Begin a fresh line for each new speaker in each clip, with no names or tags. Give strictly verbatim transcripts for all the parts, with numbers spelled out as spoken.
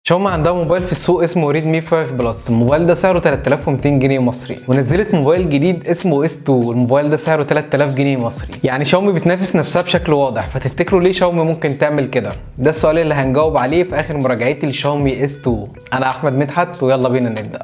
شاومي عندها موبايل في السوق اسمه ريدمي خمسة بلس. الموبايل ده سعره تلاتة آلاف ومتين جنيه مصري، ونزلت موبايل جديد اسمه اس اتنين. الموبايل ده سعره تلات آلاف جنيه مصري. يعني شاومي بتنافس نفسها بشكل واضح. فتفتكروا ليه شاومي ممكن تعمل كده؟ ده السؤال اللي هنجاوب عليه في اخر مراجعتي لشاومي اس اتنين. انا احمد مدحت ويلا بينا نبدا.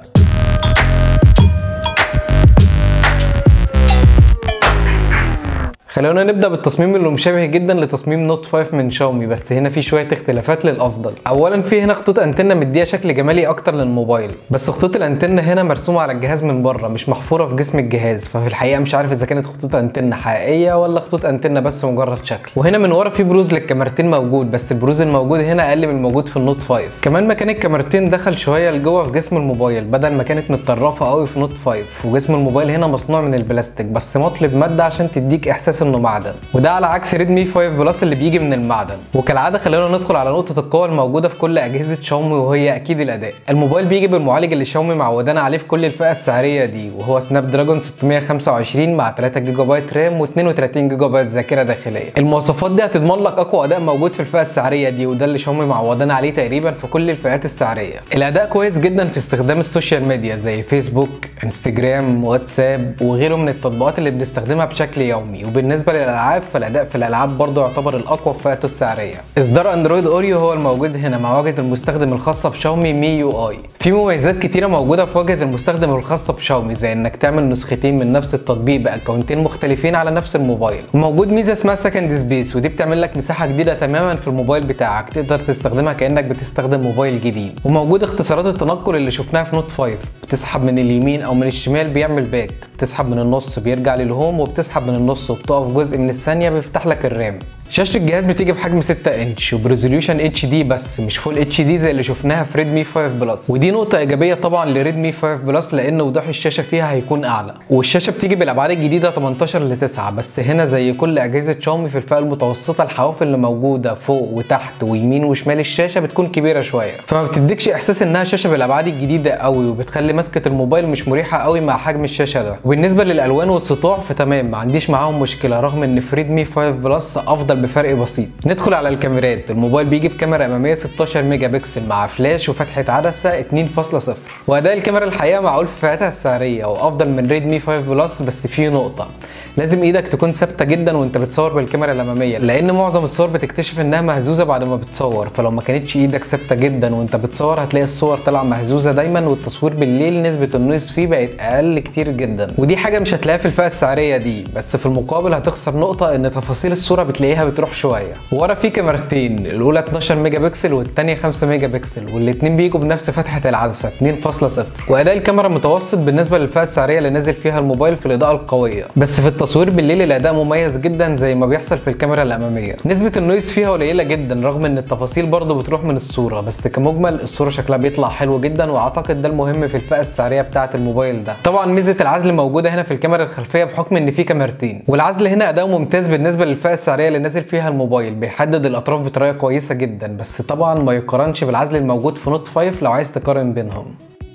خلونا نبدا بالتصميم اللي مشابه جدا لتصميم نوت خمسة من شاومي، بس هنا في شويه اختلافات للافضل. اولا في هنا خطوط انتنه مديه شكل جمالي اكتر للموبايل، بس خطوط الانتنه هنا مرسومه على الجهاز من بره مش محفوره في جسم الجهاز، ففي الحقيقه مش عارف اذا كانت خطوط انتنه حقيقيه ولا خطوط انتنه بس مجرد شكل. وهنا من ورا في بروز للكاميرتين موجود، بس البروز الموجود هنا اقل من الموجود في النوت خمسة. كمان مكان الكاميرتين دخل شويه لجوه في جسم الموبايل بدل ما كانت متطرفه قوي في نوت خمسة. وجسم الموبايل هنا مصنوع من البلاستيك بس مطلب ماده عشان تديك احساس انه معدن، ده على عكس ريدمي خمسة بلس اللي بيجي من المعدن. وكالعاده خلينا ندخل على نقطه القوه الموجوده في كل اجهزه شاومي، وهي اكيد الاداء. الموبايل بيجي بالمعالج اللي شاومي معودانا عليه في كل الفئه السعريه دي، وهو سناب دراجون ستمية وخمسة وعشرين مع تلاتة جيجا بايت رام واتنين وتلاتين جيجا بايت ذاكره داخليه. المواصفات دي هتضمن لك اقوى اداء موجود في الفئه السعريه دي، وده اللي شاومي معودانا عليه تقريبا في كل الفئات السعريه. الاداء كويس جدا في استخدام السوشيال ميديا زي فيسبوك، انستجرام، واتساب وغيره من التطبيقات اللي بنستخدمها بشكل يومي. وبالنسبه للالعاب فالاداء في الالعاب برضه يعتبر الاقوى في فئته السعريه. اصدار اندرويد اوريو هو الموجود هنا مع واجهه المستخدم الخاصه بشاومي مي يو اي. في مميزات كتيره موجوده في واجهه المستخدم الخاصه بشاومي، زي انك تعمل نسختين من نفس التطبيق باكونتين مختلفين على نفس الموبايل. وموجود ميزه اسمها سكند سبيس، ودي بتعمل لك مساحه جديده تماما في الموبايل بتاعك تقدر تستخدمها كانك بتستخدم موبايل جديد. وموجود اختصارات التنقل اللي شفناها في نوت خمسة، بتسحب من اليمين او من الشمال بيعمل باك، بتسحب من النص بيرجع للهوم، وبتسحب من النص وبتقف جزء من الثانيه بيفتح لك الرام. شاشة الجهاز بتيجي بحجم ستة انش وبريزوليوشن اتش دي بس مش فول اتش دي زي اللي شفناها في ريدمي خمسة بلس، ودي نقطة ايجابية طبعا لريدمي خمسة بلس لان وضوح الشاشة فيها هيكون اعلى. والشاشة بتيجي بالابعاد الجديدة تمنتاشر لتسعة، بس هنا زي كل اجهزة شاومي في الفئة المتوسطة الحواف اللي موجودة فوق وتحت ويمين وشمال الشاشة بتكون كبيرة شوية، فما بتديكش احساس انها شاشة بالابعاد الجديدة قوي، وبتخلي مسكة الموبايل مش مريحة قوي مع حجم الشاشة ده. وبالنسبة للالوان والسطوع فتمام، ما عنديش معاهم مشكلة، رغم ان في ريدمي خمسة بلس افضل بفرق بسيط. ندخل على الكاميرات. الموبايل بيجي بكاميرا اماميه ستاشر ميجا بكسل مع فلاش وفتحه عدسه اتنين فاصلة صفر، واداء الكاميرا الحقيقه معقول في فئاتها السعريه وافضل من ريدمي خمسة بلس. بس في نقطه، لازم ايدك تكون ثابته جدا وانت بتصور بالكاميرا الاماميه، لان معظم الصور بتكتشف انها مهزوزه بعد ما بتصور، فلو ما كانتش ايدك ثابته جدا وانت بتصور هتلاقي الصور طالعه مهزوزه دايما. والتصوير بالليل نسبه النويز فيه بقت اقل كتير جدا، ودي حاجه مش هتلاقيها في الفئه السعريه دي. بس في المقابل هتخسر نقطه، ان تفاصيل الصوره بتلاقيها بتروح شويه. ورا في كاميرتين، الاولى اتناشر ميجا بكسل والثانيه خمسة ميجا بكسل، والاثنين بيجوا بنفس فتحه العدسه اتنين فاصلة صفر. واداء الكاميرا متوسط بالنسبه للفئه السعريه اللي نازل فيها الموبايل في الاضاءه القويه، بس في التصوير بالليل الاداء مميز جدا زي ما بيحصل في الكاميرا الاماميه. نسبه النويز فيها قليله جدا رغم ان التفاصيل برضو بتروح من الصوره، بس كمجمل الصوره شكلها بيطلع حلو جدا، واعتقد ده المهم في الفئه السعريه بتاعه الموبايل ده. طبعا ميزه العزل موجوده هنا في الكاميرا الخلفيه بحكم ان في كاميرتين، والعزل هنا اداؤه ممتاز بالنسبه للفئه السعريه اللي نازل فيها الموبايل، بيحدد الاطراف بطريقه كويسه جدا، بس طبعا ما يقارنش بالعزل الموجود في نوت خمسة لو عايز تقارن بينهم.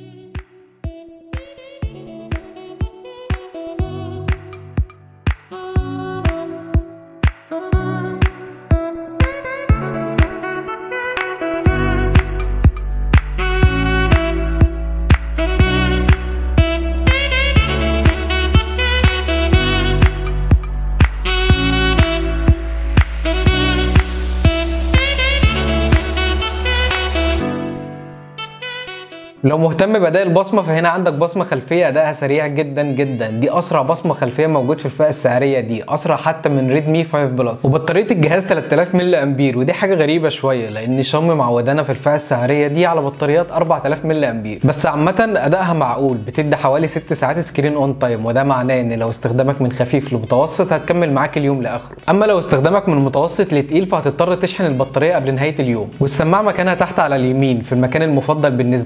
لو مهتم باداء البصمه فهنا عندك بصمه خلفيه ادائها سريع جدا جدا، دي اسرع بصمه خلفيه موجود في الفئه السعريه دي، اسرع حتى من ريدمي خمسة بلس. وبطاريه الجهاز تلات آلاف ملي امبير، ودي حاجه غريبه شويه لان شاومي معودانا في الفئه السعريه دي على بطاريات اربعة آلاف ملي امبير، بس عامه ادائها معقول، بتدي حوالي ست ساعات سكرين اون تايم، وده معناه ان لو استخدامك من خفيف لمتوسط هتكمل معاك اليوم لاخره. اما لو استخدامك من متوسط لتقيل فهتضطر تشحن البطاريه قبل نهايه اليوم. والسماعه مكانها تحت على اليمين في المكان المفضل بالنسبه لي اللي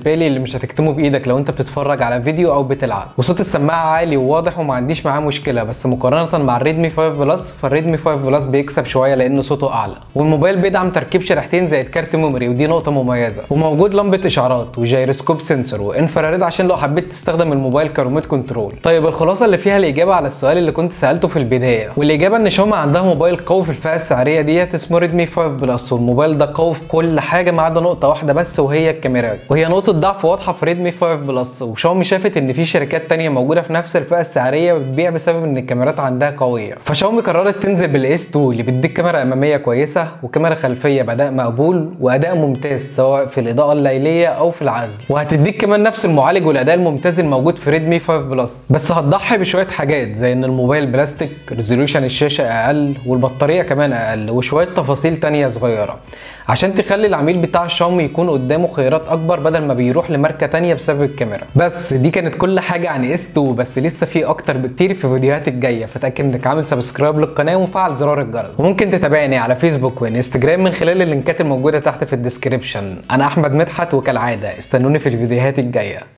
مش هتكتمه بايدك لو انت بتتفرج على فيديو او بتلعب. وصوت السماعه عالي وواضح وما عنديش معاه مشكله، بس مقارنه مع الريدمي خمسة بلس فالريدمي خمسة بلس بيكسب شويه لان صوته اعلى. والموبايل بيدعم تركيب شريحتين زائد كارت ميموري ودي نقطه مميزه، وموجود لمبه اشعارات وجيروسكوب سنسور وانفراريد عشان لو حبيت تستخدم الموبايل كريموت كنترول. طيب الخلاصه اللي فيها الاجابه على السؤال اللي كنت سالته في البدايه، والاجابه ان شاومي عندها موبايل قوي في الفئه السعريه ديت اسمه ريدمي خمسة بلس، والموبايل ده قوي في كل حاجه ما عدا نقطه واحده بس وهي الكاميرات، وهي نقطه ضعف واضحه في ريدمي خمسة بلس. وشاومي شافت ان في شركات تانية موجوده في نفس الفئه السعريه بتبيع بسبب ان الكاميرات عندها قويه، فشاومي قررت تنزل بالاس اتنين اللي بيديك كاميرا اماميه كويسه وكاميرا خلفيه باداء مقبول واداء ممتاز سواء في الاضاءه الليليه او في العزل، وهتديك كمان نفس المعالج والاداء الممتاز الموجود في ريدمي خمسة بلس، بس هتضحي بشويه حاجات زي ان الموبايل بلاستيك، ريزوليوشن الشاشه اقل والبطاريه كمان اقل وشويه تفاصيل تانية صغيره عشان تخلي العميل بتاع شاومي يكون قدامه خيارات اكبر بدل ما بيروح لماركه تانية بسبب الكاميرا. بس دي كانت كل حاجه عن اس اتنين، بس لسه في اكتر بكتير في الفيديوهات الجايه، فتاكد انك عامل سبسكرايب للقناه ومفعل زرار الجرس، وممكن تتابعني على فيسبوك وانستجرام من خلال اللينكات الموجوده تحت في الديسكريبشن. انا احمد مدحت وكالعاده استنوني في الفيديوهات الجايه.